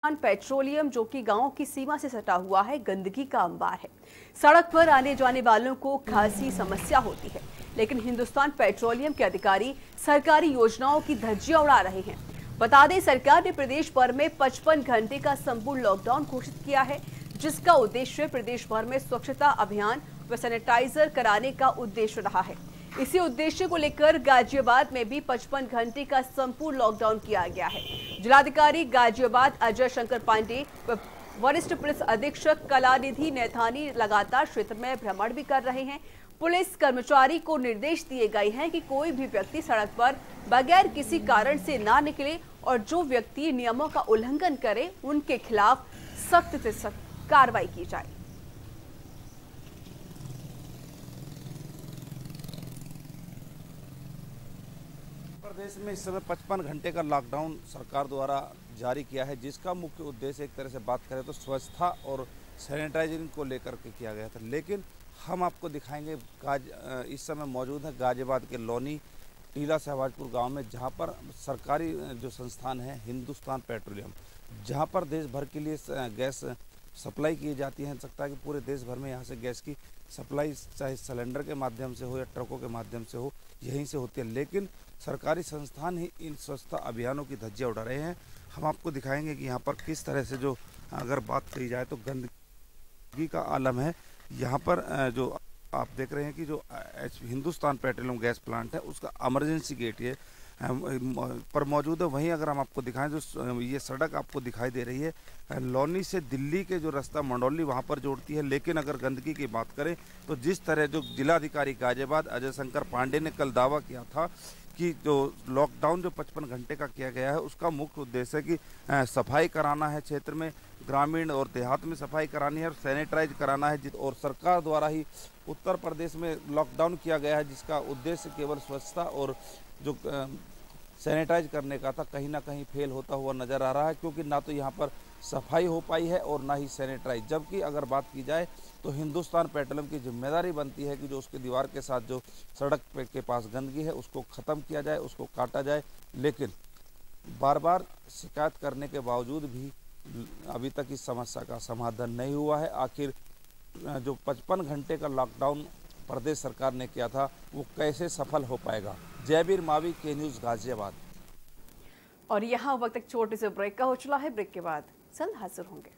Petroleum जो कि गांव की सीमा से सटा हुआ है, गंदगी का अंबार है। सड़क पर आने जाने वालों को खासी समस्या होती है, लेकिन हिंदुस्तान पेट्रोलियम के अधिकारी सरकारी योजनाओं की धज्जियां उड़ा रहे हैं। बता दें, सरकार ने प्रदेश भर में 55 घंटे का संपूर्ण लॉकडाउन घोषित किया है, जिसका उद्देश्य प्रदेश भर में स्वच्छता अभियान व सैनिटाइजर कराने का उद्देश्य रहा है। इसी उद्देश्य को लेकर गाजियाबाद में भी 55 घंटे का संपूर्ण लॉकडाउन किया गया है। जिलाधिकारी गाजियाबाद अजय शंकर पांडे व वरिष्ठ पुलिस अधीक्षक कलानिधि नैथानी लगातार क्षेत्र में भ्रमण भी कर रहे हैं। पुलिस कर्मचारी को निर्देश दिए गए हैं कि कोई भी व्यक्ति सड़क पर बगैर किसी कारण से ना निकले और जो व्यक्ति नियमों का उल्लंघन करे उनके खिलाफ सख्त से सख्त कार्रवाई की जाए। प्रदेश में इस समय 55 घंटे का लॉकडाउन सरकार द्वारा जारी किया है, जिसका मुख्य उद्देश्य एक तरह से बात करें तो स्वच्छता और सैनिटाइजिंग को लेकर के किया गया था। लेकिन हम आपको दिखाएंगे इस समय मौजूद है गाजियाबाद के लोनी टीला शहबाजपुर गांव में, जहां पर सरकारी जो संस्थान है हिंदुस्तान पेट्रोलियम, जहां पर देश भर के लिए गैस सप्लाई की जाती है। सकता है कि पूरे देश भर में यहाँ से गैस की सप्लाई चाहे सिलेंडर के माध्यम से हो या ट्रकों के माध्यम से हो, यहीं से होती है। लेकिन सरकारी संस्थान ही इन स्वच्छता अभियानों की धज्जियां उड़ा रहे हैं। हम आपको दिखाएंगे कि यहाँ पर किस तरह से जो अगर बात करी जाए तो गंदगी का आलम है। यहाँ पर जो आप देख रहे हैं कि जो हिंदुस्तान पेट्रोलियम गैस प्लांट है उसका इमरजेंसी गेट ये पर मौजूद है। वहीं अगर हम आपको दिखाएं जो ये सड़क आपको दिखाई दे रही है लोनी से दिल्ली के जो रास्ता मंडौली वहां पर जोड़ती है। लेकिन अगर गंदगी की बात करें तो जिस तरह जो जिलाधिकारी गाजियाबाद अजय शंकर पांडे ने कल दावा किया था कि जो लॉकडाउन जो 55 घंटे का किया गया है उसका मुख्य उद्देश्य है कि सफाई कराना है, क्षेत्र में ग्रामीण और देहात में सफाई करानी है और सैनिटाइज कराना है। और सरकार द्वारा ही उत्तर प्रदेश में लॉकडाउन किया गया है, जिसका उद्देश्य केवल स्वच्छता और जो सैनिटाइज करने का था, कहीं ना कहीं फेल होता हुआ नज़र आ रहा है, क्योंकि ना तो यहाँ पर सफाई हो पाई है और ना ही सैनिटाइज। जबकि अगर बात की जाए तो हिंदुस्तान पेट्रोलियम की जिम्मेदारी बनती है कि जो उसके दीवार के साथ जो सड़क के पास गंदगी है उसको ख़त्म किया जाए, उसको काटा जाए। लेकिन बार बार शिकायत करने के बावजूद भी अभी तक इस समस्या का समाधान नहीं हुआ है। आखिर जो 55 घंटे का लॉकडाउन प्रदेश सरकार ने किया था वो कैसे सफल हो पाएगा। जयवीर मावी, के न्यूज़ गाजियाबाद। और यहाँ वक्त एक छोटे से ब्रेक का हो चला है। ब्रेक के बाद जल्द हाजिर होंगे।